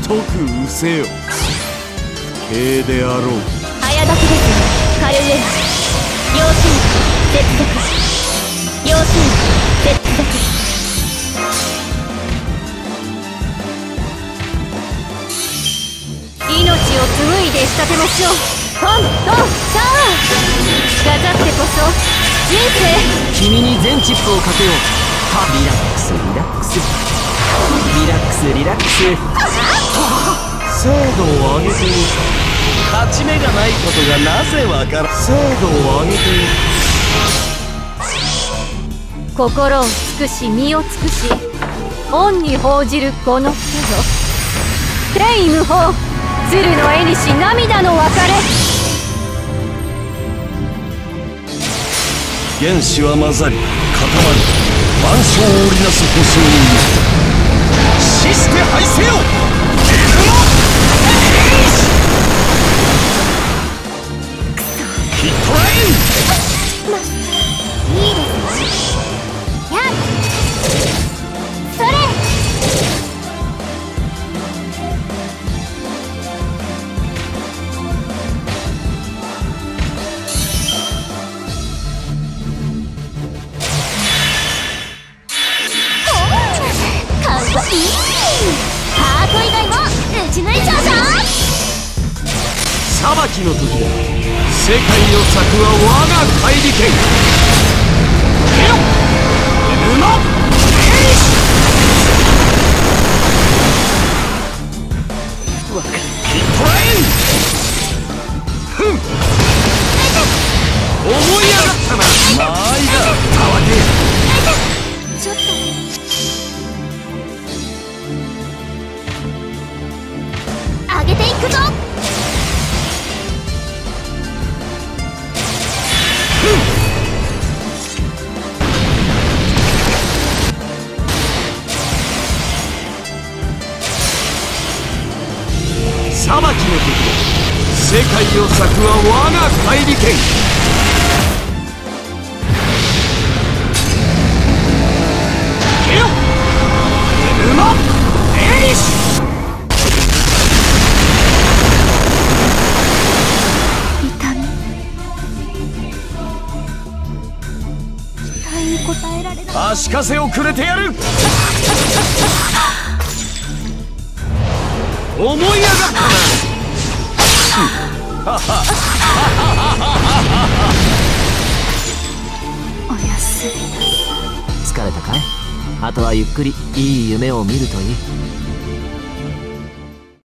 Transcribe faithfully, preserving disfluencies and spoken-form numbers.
く失せよ。兵であろう。 早炊きですよ、カルエラ。両親接続。両親接続。命を紡いで仕立てましょう。トントンター飾ってこそ人生。 君に全チップをかけよう。リラックスリラックスリラックスリラックス。 精度を上げていく。 勝ち目がないことがなぜわからん。 精度を上げていく。心を尽くし身を尽くし恩に報じるこの人よ。天意無法、鶴の絵にし涙の別れ。 原子は混ざり固まり、万象を織りなす保証人よ。死して敗せよ。ヒットライン。 いいですね。やっそれ。いいハート以外も打ち抜いちゃうぞ。 裁きの時だ。世界の策は我が怪力剣。ケロ沼エリシ。 わかる。ヒットライン。ふん。 思い上がったな。 まあいいだ。 慌てちょっと上げていくぞ。 裁きの時だ。世界を裂くは我が怪力剣。ケロ沼エリシ。 答えられない。 足かせをくれてやる。 思い上がったな。 おやすみなさい。 疲れたかい？あとはゆっくりいい夢を見るといい。